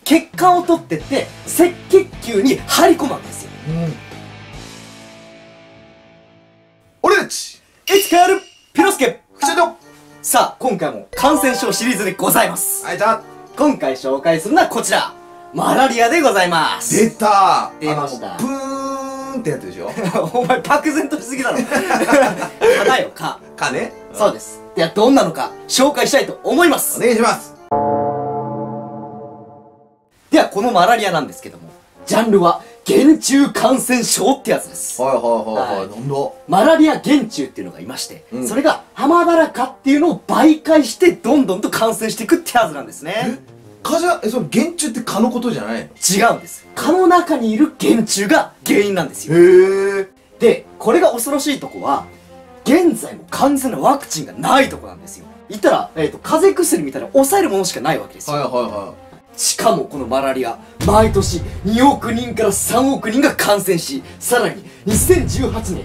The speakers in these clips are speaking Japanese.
血管を取ってって赤血球に入り込むわけですよ。 俺たちいつかやるピロスケ。 副社長。 さあ今回も感染症シリーズでございます。 はい、じゃあ今回紹介するのはこちら、マラリアでございます。 出た。 出ました。 プーンってやつでしょ。 お前漠然としすぎだろ。蚊だよ、蚊。 かね。 そうです。ではどんなのか紹介したいと思います。 お願いします。 ではこのマラリアなんですけども、ジャンルは原虫感染症ってやつです。 はいはいはいはい。なんだ。 マラリア原虫っていうのがいまして、それがハマダラカっていうのを媒介してどんどんと感染していくってやつなんですね。 蚊じゃ、その原虫って蚊のことじゃないの？ 違うんです。蚊の中にいる原虫が原因なんですよ。 へえ。 で、これが恐ろしいとこは、現在も完全なワクチンがないとこなんですよ。言ったら、風邪薬みたいな抑えるものしかないわけですよ。 はいはいはしかもこのマラリア、毎年2億人から3億人が感染し、さらに2018年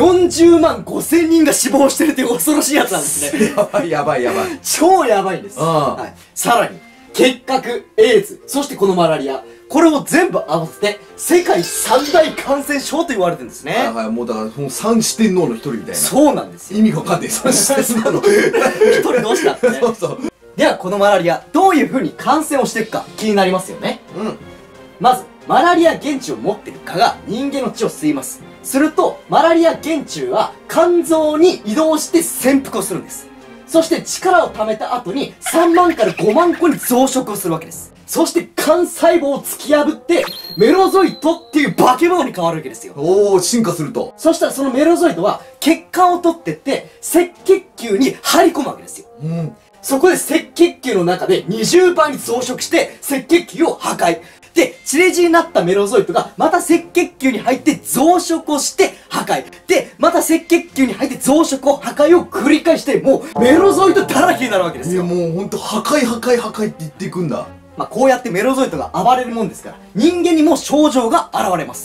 40万5千人が死亡してるという恐ろしいやつなんですね。 い。やばいやばいやばい。 超やばいんです。はい。さらに、結核、エイズ、そしてこのマラリア、これを全部合わせて世界三大感染症と言われてるんですね。 はいはい、もうだからその三四天王の一人みたいな。 そうなんですよ。 意味がわかんない。三四天王の一人どうしたってね。 そうそう。 ではこのマラリア、どういう風に感染をしていくか気になりますよね。まず、マラリア原虫を持っている蚊が人間の血を吸います。すると、マラリア原虫は肝臓に移動して潜伏をするんです。そして力を貯めた後に3万から5万個に増殖をするわけです。そして肝細胞を突き破ってメロゾイトっていう化け物に変わるわけですよ。 おお、進化すると。 そしたらそのメロゾイトは血管を取ってって赤血球に入り込むわけですよ。そこで赤血球の中で20倍に増殖して赤血球を破壊。で、散れ死になったメロゾイトがまた赤血球に入って増殖をして破壊。で、また赤血球に入って増殖を破壊を繰り返して、もうメロゾイトだらけになるわけですよ。 いやもうほんと破壊破壊破壊って言っていくんだ。 まあこうやってメロゾイトが暴れるもんですから、人間にも症状が現れます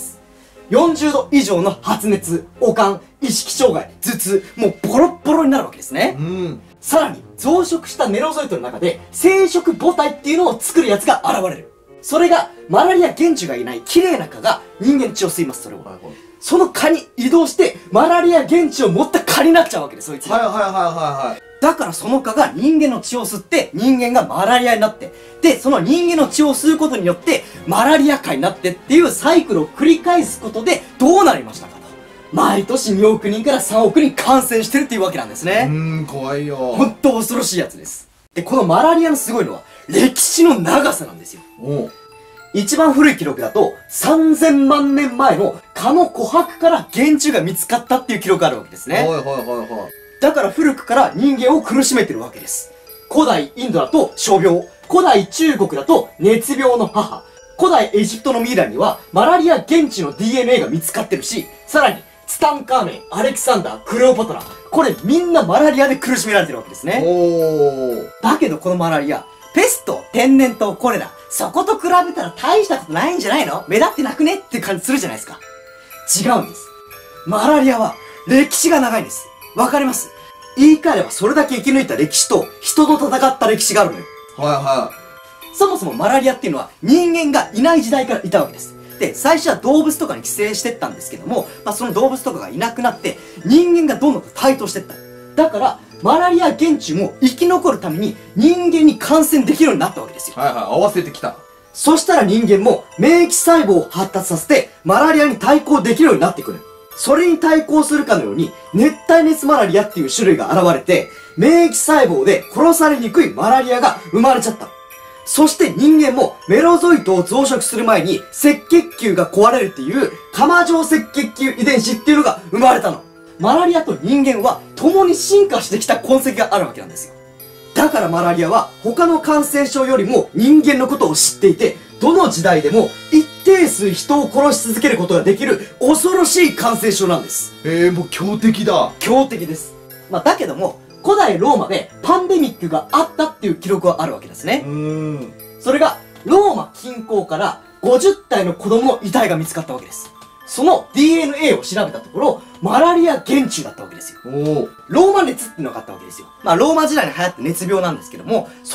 。40度以上の発熱、悪寒、意識障害、頭痛、もうボロッボロになるわけですね。さらに、増殖したメロゾイトの中で、生殖母体っていうのを作るやつが現れる。それが、マラリア原虫がいない綺麗な蚊が人間の血を吸います、それを。その蚊に移動して、マラリア原虫を持った蚊になっちゃうわけです、そいつが。 はいはいはいはい。 だからその蚊が人間の血を吸って、人間がマラリアになって、で、その人間の血を吸うことによって、マラリア蚊になってっていうサイクルを繰り返すことで、どうなりましたかと。毎年2億人から3億人感染してるっていうわけなんですね。 怖いよ。 ほんと恐ろしいやつです。で、このマラリアのすごいのは、歴史の長さなんですよ。一番古い記録だと、3000万年前の蚊の琥珀から原虫が見つかったっていう記録があるわけですね。 はいはいはいはい。 だから古くから人間を苦しめてるわけです。古代インドだと傷病、古代中国だと熱病の母、古代エジプトのミイラにはマラリア原虫の DNA が見つかってるし、さらにツタンカーメン、アレキサンダー、クレオパトラ、これみんなマラリアで苦しめられてるわけですね。だけどこのマラリア、ペスト、天然痘、コレラ、そこと比べたら大したことないんじゃないの？目立ってなくねって感じするじゃないですか。違うんです。マラリアは歴史が長いんです。わかります？言い換えればそれだけ生き抜いた歴史と人と戦った歴史があるのよ。そもそもマラリアっていうのは人間がいない時代からいたわけです。で、最初は動物とかに寄生してったんですけども、その動物とかがいなくなって人間がどんどん台頭してった。だから、マラリア原虫も生き残るために人間に感染できるようになったわけですよ。 合わせてきた。 そしたら人間も免疫細胞を発達させてマラリアに対抗できるようになってくる。それに対抗するかのように熱帯熱マラリアっていう種類が現れて免疫細胞で殺されにくいマラリアが生まれちゃった。そして人間もメロゾイトを増殖する前に赤血球が壊れるっていう釜状赤血球遺伝子っていうのが生まれたの。マラリアと人間は共に進化してきた痕跡があるわけなんですよ。だからマラリアは他の感染症よりも人間のことを知っていて、どの時代でも一定数人を殺し続けることができる恐ろしい感染症なんです。 もう強敵だ。 強敵です。だけども、古代ローマでパンデミックがあったっていう記録はあるわけですね。それが、ローマ近郊から50体の子供の遺体が見つかったわけです。その DNA を調べたところ、マラリア原虫だったわけですよ。ローマ熱っていうのがあったわけですよ。ローマ時代に流行った熱病なんですけども、それは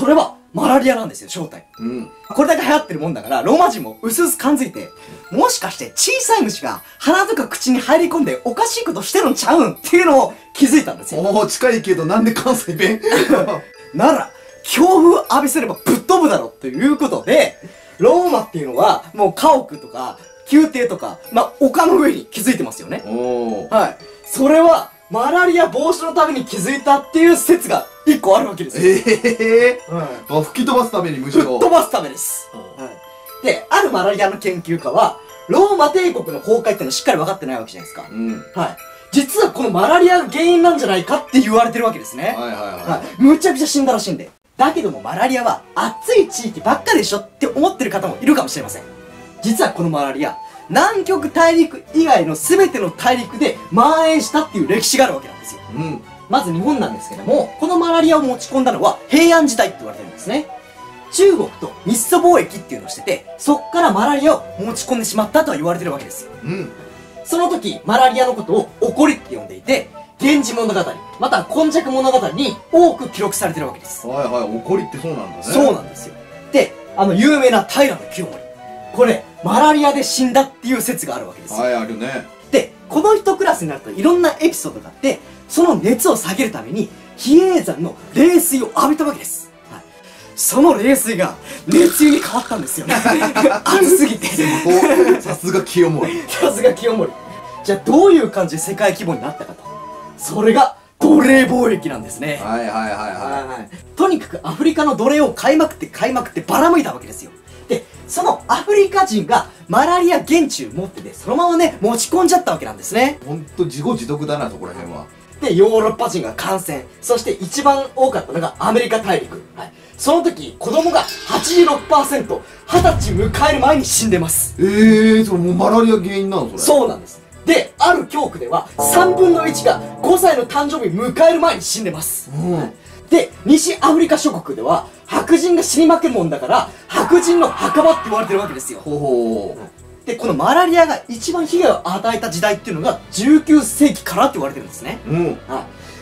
マラリアなんですよ、正体。 うん。 これだけ流行ってるもんだから、ローマ人も薄々感づいて、もしかして小さい虫が鼻とか口に入り込んでおかしいことしてるんちゃうんっていうのを気づいたんですよ。 おー、近いけどなんで関西弁なら、強風浴びせればぶっ飛ぶだろということで、ローマっていうのはもう家屋とか宮廷とか、丘の上に築いてますよね。 おー。 はい。それは、マラリア防止のために築いたっていう説が一個あるわけですよ。 あ、吹き飛ばすために虫を。 吹っ飛ばすためです。はい。で、あるマラリアの研究家は、ローマ帝国の崩壊っていうのはしっかり分かってないわけじゃないですか。 うん。 はい。実はこのマラリアが原因なんじゃないかって言われてるわけですね。 はいはいははい。 い。むちゃくちゃ死んだらしいんで。だけどもマラリアは暑い地域ばっかでしょって思ってる方もいるかもしれません。実はこのマラリア、南極大陸以外の全ての大陸で蔓延したっていう歴史があるわけなんですよ。 うん。 まず日本なんですけども、このマラリアを持ち込んだのは平安時代って言われてるんですね。中国と日ソ貿易っていうのをしてて、そっからマラリアを持ち込んでしまったとは言われてるわけですよ。 うん。 その時、マラリアのことを起こりって呼んでいて、源氏物語、または今昔物語に多く記録されてるわけです。 はいはい、怒りってそうなんだね。 そうなんですよ。で、有名な平清盛。これ、マラリアで死んだっていう説があるわけですよ。 はい、あるね。 で、この一クラスになるといろんなエピソードがあって、その熱を下げるために、比叡山の冷水を浴びたわけです。はい。その冷水が熱湯に変わったんですよね。熱すぎて。 さすが清盛。 さすが清盛。じゃあどういう感じで世界規模になったかと。それが奴隷貿易なんですね。 はいはいはいはとにかくアフリカの奴隷を買いまくってばらまいたわけですよ。で、そのアフリカ人がマラリア原虫持ってて、そのままね、持ち込んじゃったわけなんですね。 い。ほんと自業自得だな、そこら辺は。 で、ヨーロッパ人が感染。そして一番多かったのがアメリカ大陸。はい。その時、子供が 86%、20歳迎える前に死んでます。 それもうマラリア原因なのそれ。 そうなんです。で、ある教区では、3分の1が5歳の誕生日迎える前に死んでます。 うん。 で、西アフリカ諸国では、白人が死にまくるもんだから、白人の墓場って言われてるわけですよ。 ほほー。で、このマラリアが一番被害を与えた時代っていうのが、19世紀からって言われてるんですね。 うん。 はい。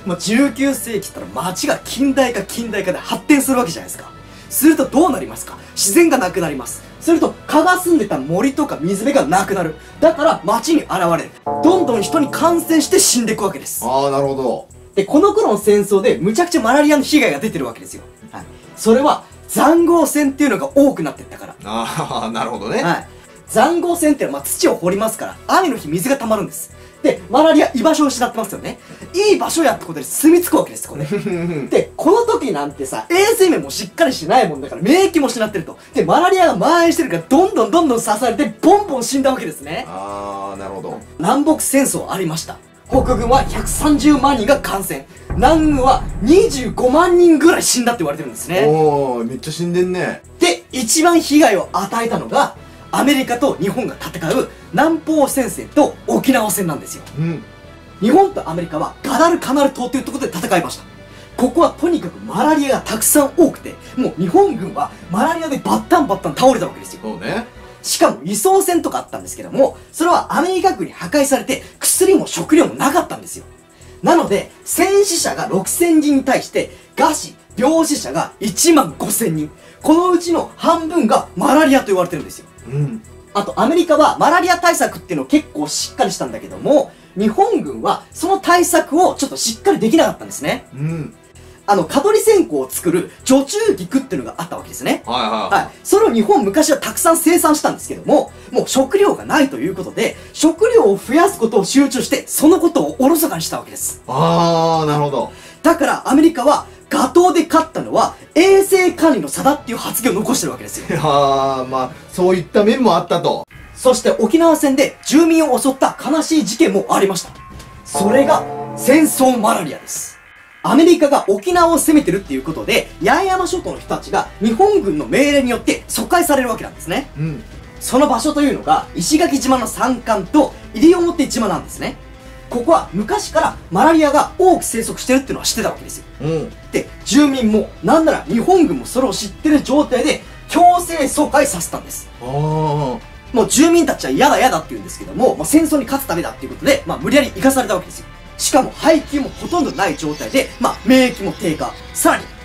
もう19世紀って言ったら街が近代化で発展するわけじゃないですか。するとどうなりますか？自然がなくなります。すると蚊が住んでた森とか水辺がなくなる。だから街に現れる。どんどん人に感染して死んでいくわけです。 ああ、なるほど。 で、この頃の戦争でむちゃくちゃマラリアの被害が出てるわけですよ。はい。それは塹壕戦っていうのが多くなってったから。 ああ、なるほどね。 はい。塹壕戦っていうのは土を掘りますから、雨の日水が溜まるんです。で、マラリア居場所を失ってますよね。いい場所やってことで住み着くわけです、これ。で、この時なんてさ、衛生面もしっかりしてないもんだから、免疫も失ってると。で、マラリアが蔓延してるから、どんどん刺されて、ボンボン死んだわけですね。 ああ、なるほど。 南北戦争ありました。北軍は130万人が感染。南軍は25万人ぐらい死んだって言われてるんですね。 おー、めっちゃ死んでんね。 で、一番被害を与えたのが、アメリカと日本が戦う南方戦線と沖縄戦なんですよ。 うん。 日本とアメリカはガダルカナル島というところで戦いました。ここはとにかくマラリアがたくさん多くて、もう日本軍はマラリアでバッタン倒れたわけですよ。 そうね。 しかも輸送船とかあったんですけども、それはアメリカ軍に破壊されて薬も食料もなかったんですよ。なので、戦死者が6000人に対して、餓死、病死者が1万5000人。このうちの半分がマラリアと言われてるんですよ。 うん。 あとアメリカはマラリア対策っていうのを結構しっかりしたんだけども、日本軍はその対策をちょっとしっかりできなかったんですね。 うん。 蚊取り線香を作る除虫菊っていうのがあったわけですね。 はいはい。 はい。それを日本昔はたくさん生産したんですけども、もう食料がないということで、食料を増やすことを集中して、そのことをおろそかにしたわけです。 あー、なるほど。 だからアメリカは、ガトーで勝ったのは衛生管理の差だっていう発言を残してるわけですよ。 まあ、そういった面もあったと。 そして沖縄戦で住民を襲った悲しい事件もありました。それが戦争マラリアです。アメリカが沖縄を攻めてるっていうことで、八重山諸島の人たちが日本軍の命令によって疎開されるわけなんですね。 うん。 その場所というのが石垣島の山間と西表島なんですね。ここは昔からマラリアが多く生息してるっていうのは知ってたわけですよ。 うん。 で、住民も、なんなら日本軍もそれを知ってる状態で強制疎開させたんです。 あー。 もう住民たちは嫌だって言うんですけども、戦争に勝つためだっていうことで、無理やり行かされたわけですよ。しかも配給もほとんどない状態で、免疫も低下。さらに、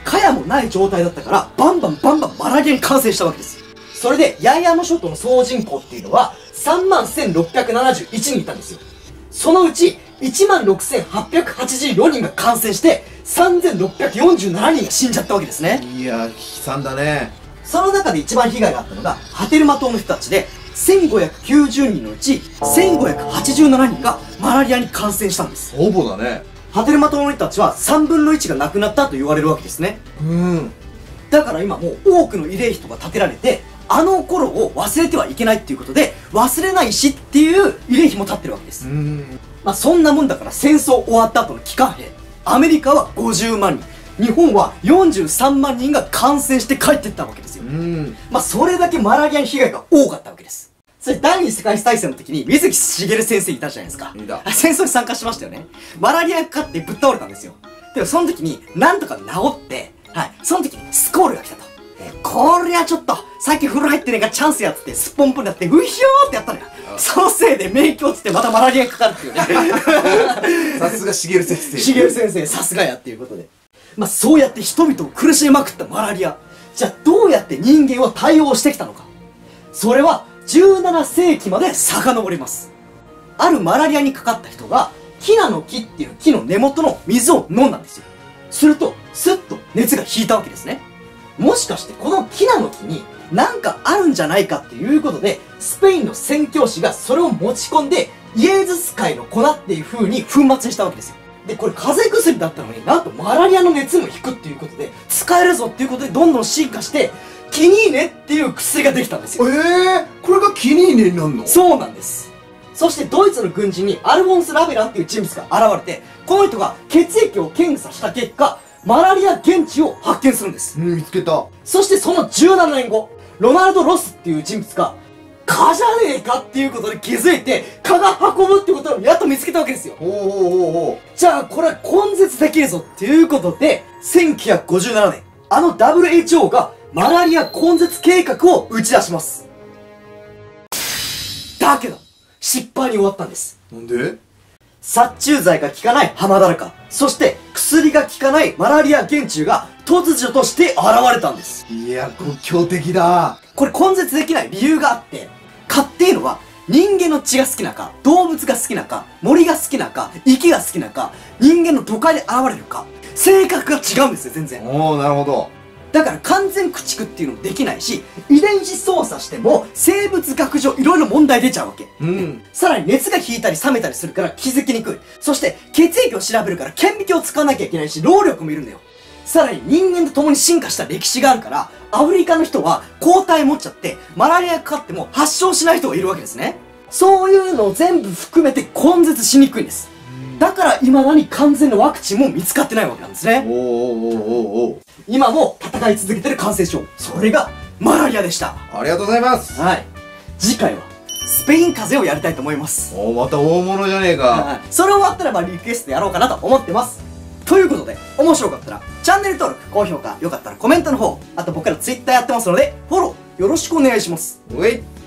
蚊帳もない状態だったから、バンバンマラリアに感染したわけです。それで、八重山諸島の総人口っていうのは、31,671人いたんですよ。そのうち、16,884人が感染して、3,647人が死んじゃったわけですね。 いや、悲惨だね。 その中で一番被害があったのが、波照間島の人たちで、1590人のうち、1587人がマラリアに感染したんです。 ほぼだね。 波照間島の人たちは3分の1が亡くなったと言われるわけですね。だから今もう多くの慰霊碑とか建てられて、あの頃を忘れてはいけないっていうことで、忘れないしっていう慰霊碑も建ってるわけです。まあそんなもんだから戦争終わった後の帰還兵、アメリカは50万人、日本は43万人が感染して帰っていったわけですよ。まあそれだけマラリアの被害が多かったわけです。それ第二次世界大戦の時に水木しげる先生いたじゃないですか。戦争に参加しましたよね。マラリアかかってぶっ倒れたんですよ。でもその時になんとか治って、はい、その時にスコールが来たと。こりゃちょっと、最近風呂入ってねえからチャンスやってスポンポンやって、うひょーってやったのよ。そのせいで免許落ちてまたマラリアにかかるっていうね。 さすがしげる先生。 しげる先生、さすがやっていうことで。まあそうやって人々を苦しめまくったマラリア。じゃあどうやって人間は対応してきたのか。それは17世紀まで遡ります。あるマラリアにかかった人が、キナの木っていう木の根元の水を飲んだんですよ。すると、スッと熱が引いたわけですね。もしかしてこのキナの木に何かあるんじゃないかっていうことで、スペインの宣教師がそれを持ち込んで、イエーズス会の粉っていう風に粉末にしたわけですよ。で、これ風邪薬だったのになんとマラリアの熱も引くっていうことで、使えるぞっていうことでどんどん進化して、キニーネっていう薬ができたんですよ。 これがキニーネになるの？ そうなんです。そしてドイツの軍人にアルフォンス・ラベランっていう人物が現れて、この人が血液を検査した結果、マラリア原虫を発見するんです。 見つけた。 そしてその17年後、ロナルド・ロスっていう人物が、蚊じゃねえかっていうことで気づいて、蚊が運ぶってことをやっと見つけたわけですよ。じゃあこれは根絶できるぞっていうことで、1957年、あの WHO がマラリア根絶計画を打ち出します。だけど、失敗に終わったんです。 なんで？ 殺虫剤が効かないハマダラカ、そして薬が効かないマラリア原虫が突如として現れたんです。 いや、強敵だ。 これ根絶できない理由があって、蚊っていうのは人間の血が好きなか、動物が好きなか、森が好きなか、池が好きなか、人間の都会で現れるか、性格が違うんですよ、全然。 なるほど。 だから完全駆逐っていうのもできないし、遺伝子操作しても生物学上いろいろ問題出ちゃうわけ。さらに熱が引いたり冷めたりするから気づきにくい。そして血液を調べるから顕微鏡を使わなきゃいけないし、労力もいるんだよ。さらに人間と共に進化した歴史があるから、アフリカの人は抗体持っちゃって、マラリアかかっても発症しない人がいるわけですね。そういうのを全部含めて根絶しにくいんです。だから未だに完全なワクチンも見つかってないわけなんですね。今も戦い続けてる感染症、それがマラリアでした。 ありがとうございます。 はい。次回はスペイン風邪をやりたいと思います。 また大物じゃねえか。 それ終わったらリクエストやろうかなと思ってます。ということで、面白かったらチャンネル登録、高評価、よかったらコメントの方、あと僕ら Twitter やってますのでフォローよろしくお願いします。 うい。